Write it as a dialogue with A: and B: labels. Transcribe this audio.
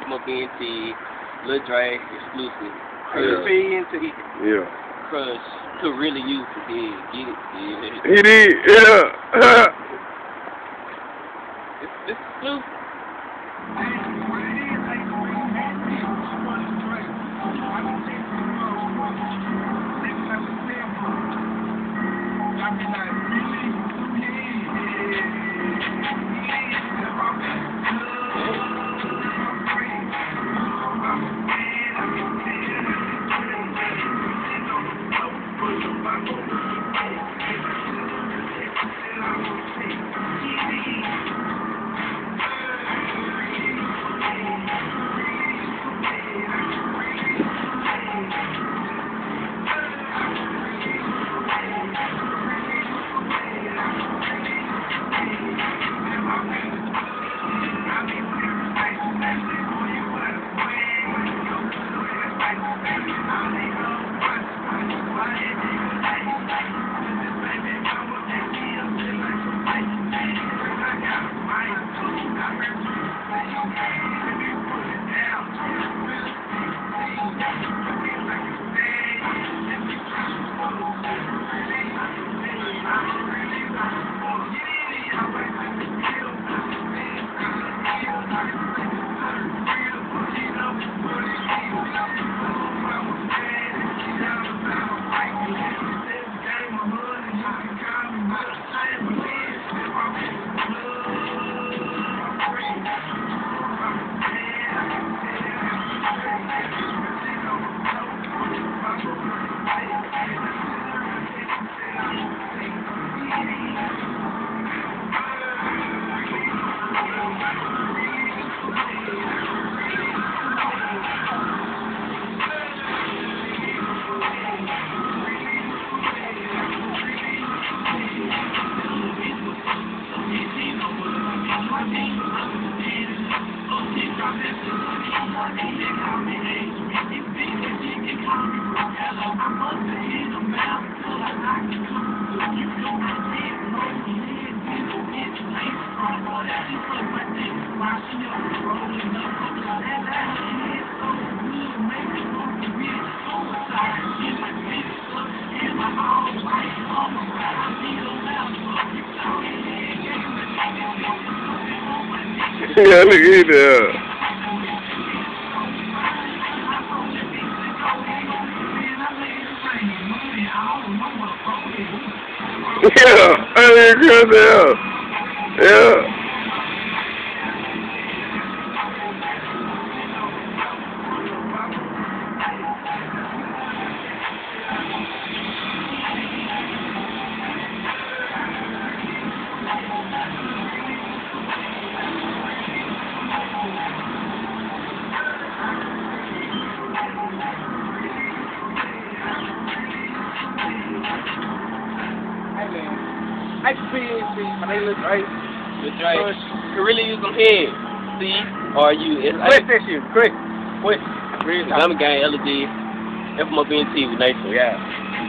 A: FMOBNT, Lil Dre, exclusive.
B: Yeah.
A: Crush could really use to get it.
B: He did, yeah.
A: It's exclusive.
B: Yeah, look at that. Yeah, I agree with that. Yeah.
A: I can see my name is Dre. Lil Dre. Could really use some head. C-R-U-S.
B: Chris.
A: I'm a gang, LG, FMOBNT with Nation, yeah.